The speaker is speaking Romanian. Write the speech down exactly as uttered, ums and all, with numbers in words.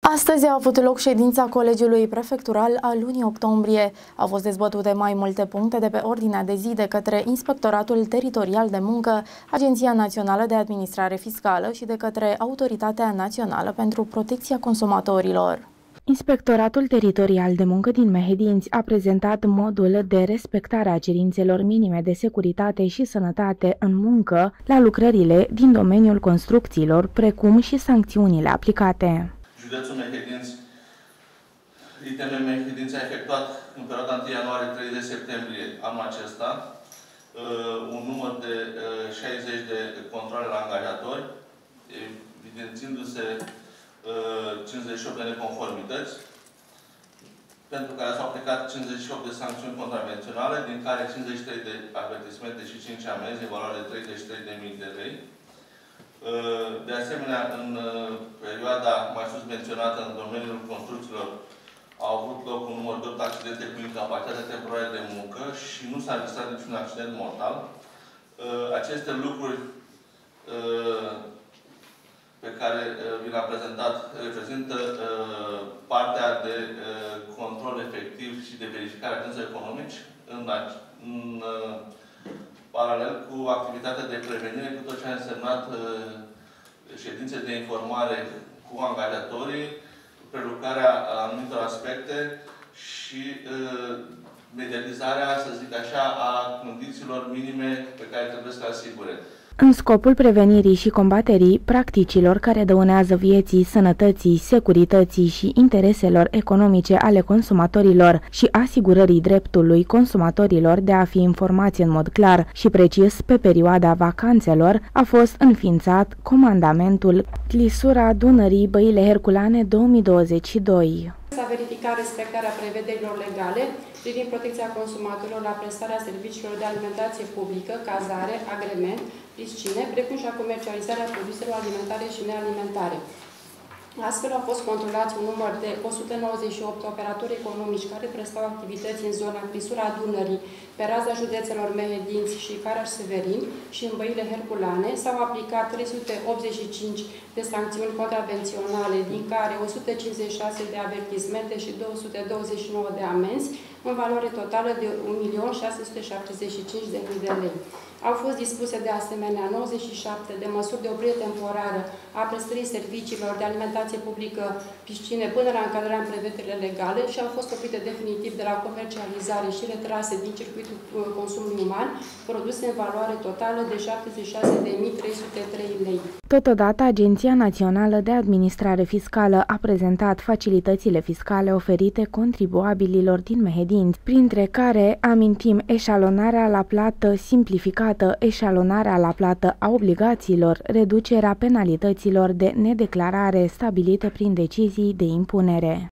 Astăzi a avut loc ședința Colegiului Prefectural a lunii octombrie. Au fost dezbătute mai multe puncte de pe ordinea de zi de către Inspectoratul Teritorial de Muncă, Agenția Națională de Administrare Fiscală și de către Autoritatea Națională pentru Protecția Consumatorilor. Inspectoratul Teritorial de Muncă din Mehedinți a prezentat modul de respectare a cerințelor minime de securitate și sănătate în muncă la lucrările din domeniul construcțiilor, precum și sancțiunile aplicate. Județul Mehedinți, I T M Mehedinți a efectuat în perioada întâi ianuarie - treizeci septembrie anul acesta un număr de șaizeci de controale la angajatori, evidențiindu-se cincizeci și opt de neconformități, pentru care s-au aplicat cincizeci și opt de sancțiuni contravenționale, din care cincizeci și trei de avertismente și cinci amenzi, în valoare de treizeci și trei de mii de lei. De asemenea, în perioada mai sus menționată, în domeniul construcțiilor, au avut loc un număr de opt accidente cu incapacitate temporară de muncă și nu s-a înregistrat niciun accident mortal. Aceste lucruri pe care vi le-am prezentat reprezintă partea de control efectiv și de verificare a agenților economici în, în paralel cu activitatea de prevenire, cu tot ce a însemnat ședințe de informare cu angajatorii, prelucrarea anumitor aspecte și mediatizarea, să zic așa, a condițiilor minime pe care trebuie să le asigure. În scopul prevenirii și combaterii practicilor care dăunează vieții, sănătății, securității și intereselor economice ale consumatorilor și asigurării dreptului consumatorilor de a fi informați în mod clar și precis pe perioada vacanțelor, a fost înființat comandamentul Clisura Dunării Băile Herculane două mii douăzeci și doi. S-a verificat respectarea prevederilor legale privind protecția consumatorilor la prestarea serviciilor de alimentație publică, cazare, agrement, piscine, precum și a comercializarea produselor alimentare și nealimentare. Astfel au fost controlați un număr de o sută nouăzeci și opt operatori economici care prestau activități în zona Clisura Dunării, pe raza județelor Mehedinți și Caraș-Severin și în Băile Herculane. S-au aplicat trei sute optzeci și cinci de sancțiuni contravenționale, din care o sută cincizeci și șase de avertismente și două sute douăzeci și nouă de amenzi, în valoare totală de un milion șase sute șaptezeci și cinci de mii de lei. Au fost dispuse de asemenea nouăzeci și șapte de măsuri de oprire temporară a prestării serviciilor de alimentație publică, piscine, până la încadrarea în prevederile legale și au fost oprite definitiv de la comercializare și retrase din circuitul consumului uman, produse în valoare totală de șaptezeci și șase de mii trei sute trei lei. Totodată, Agenția Națională de Administrare Fiscală a prezentat facilitățile fiscale oferite contribuabililor din Mehedinți, printre care amintim eșalonarea la plată simplificată, eșalonarea la plată a obligațiilor, reducerea penalităților de nedeclarare stabilite prin decizii de impunere.